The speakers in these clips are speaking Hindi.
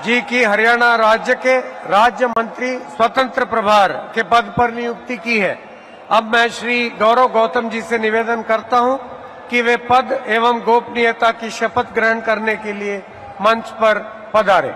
जी की हरियाणा राज्य के राज्य मंत्री स्वतंत्र प्रभार के पद पर नियुक्ति की है। अब मैं श्री गौरव गौतम जी से निवेदन करता हूं कि वे पद एवं गोपनीयता की शपथ ग्रहण करने के लिए मंच पर पधारें।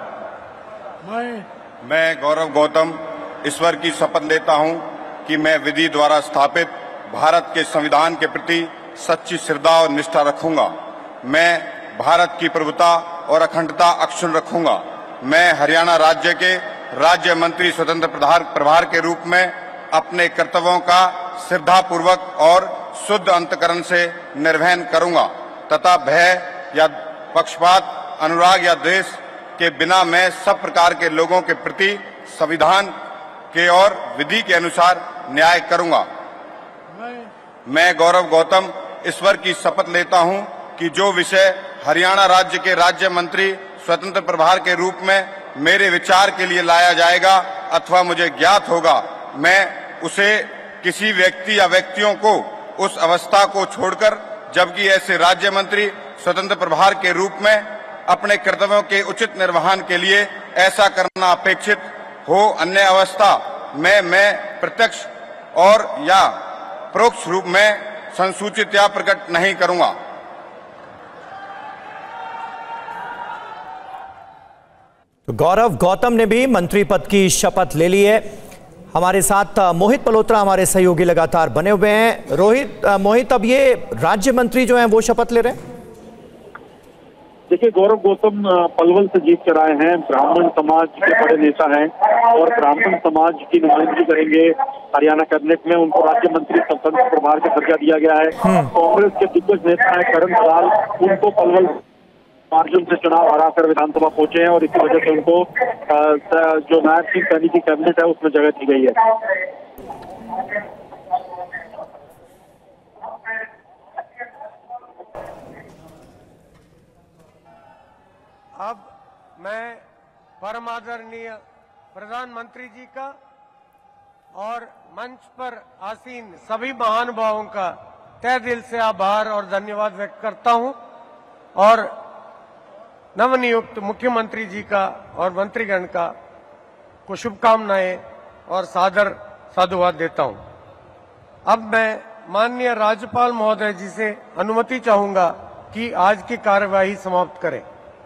मैं गौरव गौतम ईश्वर की शपथ लेता हूं कि मैं विधि द्वारा स्थापित भारत के संविधान के प्रति सच्ची श्रद्धा और निष्ठा रखूंगा। मैं भारत की प्रभुता और अखंडता अक्षुण्ण रखूंगा। मैं हरियाणा राज्य के राज्य मंत्री स्वतंत्र प्रभार के रूप में अपने कर्तव्यों का श्रद्धापूर्वक और शुद्ध अंतकरण से निर्वहन करूंगा तथा भय या पक्षपात, अनुराग या द्वेष के बिना मैं सब प्रकार के लोगों के प्रति संविधान के और विधि के अनुसार न्याय करूंगा। मैं गौरव गौतम ईश्वर की शपथ लेता हूं कि जो विषय हरियाणा राज्य के राज्य मंत्री स्वतंत्र प्रभार के रूप में मेरे विचार के लिए लाया जाएगा अथवा मुझे ज्ञात होगा, मैं उसे किसी व्यक्ति या व्यक्तियों को उस अवस्था को छोड़कर, जबकि ऐसे राज्य मंत्री स्वतंत्र प्रभार के रूप में अपने कर्तव्यों के उचित निर्वहन के लिए ऐसा करना अपेक्षित हो, अन्य अवस्था मैं प्रत्यक्ष और या परोक्ष रूप में संसूचित या प्रकट नहीं करूंगा। तो गौरव गौतम ने भी मंत्री पद की शपथ ले ली है। हमारे साथ मोहित मल्होत्रा हमारे सहयोगी लगातार बने हुए हैं। मोहित, अब ये राज्य मंत्री जो हैं वो शपथ ले रहे हैं? देखिए, गौरव गौतम पलवल से जीत कर आए हैं, ब्राह्मण समाज के बड़े नेता हैं और ब्राह्मण समाज की नुमाइंदगी करेंगे हरियाणा कैबिनेट में। उनको राज्य मंत्री स्वतंत्र प्रभार का दर्जा दिया गया है। कांग्रेस के दिग्गज नेता है करण दलाल, उनको पलवल मार्जिन से चुनाव हराकर विधानसभा पहुंचे हैं और इसी वजह से उनको जो नायब सिंह सैनी की कैबिनेट है उसमें जगह दी गई है। अब मैं परम आदरणीय प्रधानमंत्री जी का और मंच पर आसीन सभी महानुभावों का तहे दिल से आभार और धन्यवाद व्यक्त करता हूं और नवनियुक्त मुख्यमंत्री जी का और मंत्रीगण का को शुभकामनाएं और सादर साधुवाद देता हूं। अब मैं माननीय राज्यपाल महोदय जी से अनुमति चाहूंगा कि आज की कार्यवाही समाप्त करें।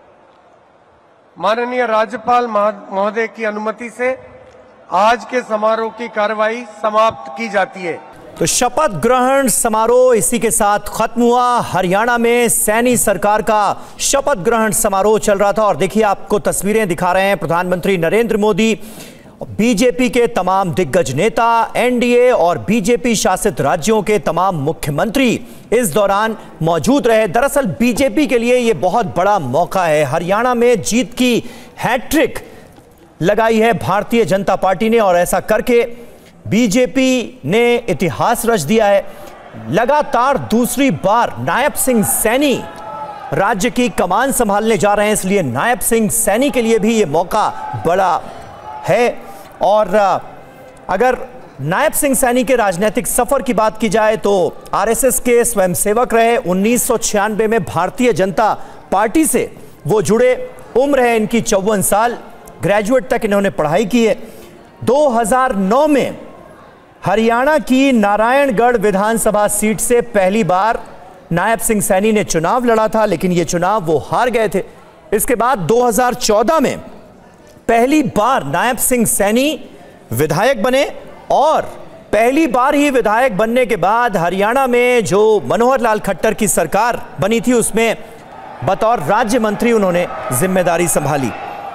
माननीय राज्यपाल महोदय की अनुमति से आज के समारोह की कार्यवाही समाप्त की जाती है। तो शपथ ग्रहण समारोह इसी के साथ खत्म हुआ। हरियाणा में सैनी सरकार का शपथ ग्रहण समारोह चल रहा था और देखिए आपको तस्वीरें दिखा रहे हैं। प्रधानमंत्री नरेंद्र मोदी, बीजेपी के तमाम दिग्गज नेता, एनडीए और बीजेपी शासित राज्यों के तमाम मुख्यमंत्री इस दौरान मौजूद रहे। दरअसल बीजेपी के लिए यह बहुत बड़ा मौका है। हरियाणा में जीत की हैट्रिक लगाई है भारतीय जनता पार्टी ने और ऐसा करके बीजेपी ने इतिहास रच दिया है। लगातार दूसरी बार नायब सिंह सैनी राज्य की कमान संभालने जा रहे हैं, इसलिए नायब सिंह सैनी के लिए भी यह मौका बड़ा है। और अगर नायब सिंह सैनी के राजनीतिक सफर की बात की जाए तो आरएसएस के स्वयंसेवक रहे। 1996 में भारतीय जनता पार्टी से वो जुड़े। उम्र है इनकी 54 साल। ग्रेजुएट तक इन्होंने पढ़ाई की है। 2009 में हरियाणा की नारायणगढ़ विधानसभा सीट से पहली बार नायब सिंह सैनी ने चुनाव लड़ा था, लेकिन यह चुनाव वो हार गए थे। इसके बाद 2014 में पहली बार नायब सिंह सैनी विधायक बने और पहली बार ही विधायक बनने के बाद हरियाणा में जो मनोहर लाल खट्टर की सरकार बनी थी उसमें बतौर राज्य मंत्री उन्होंने जिम्मेदारी संभाली।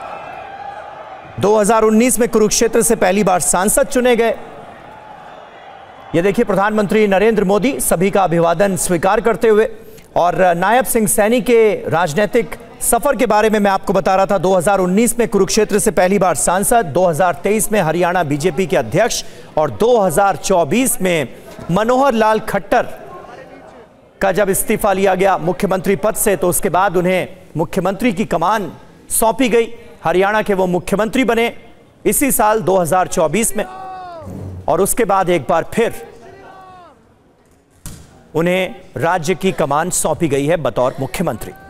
2019 में कुरुक्षेत्र से पहली बार सांसद चुने गए। ये देखिए प्रधानमंत्री नरेंद्र मोदी सभी का अभिवादन स्वीकार करते हुए। और नायब सिंह सैनी के राजनीतिक सफर के बारे में मैं आपको बता रहा था। 2019 में कुरुक्षेत्र से पहली बार सांसद, 2023 में हरियाणा बीजेपी के अध्यक्ष और 2024 में मनोहर लाल खट्टर का जब इस्तीफा लिया गया मुख्यमंत्री पद से तो उसके बाद उन्हें मुख्यमंत्री की कमान सौंपी गई। हरियाणा के वो मुख्यमंत्री बने इसी साल 2024 में और उसके बाद एक बार फिर उन्हें राज्य की कमान सौंपी गई है बतौर मुख्यमंत्री।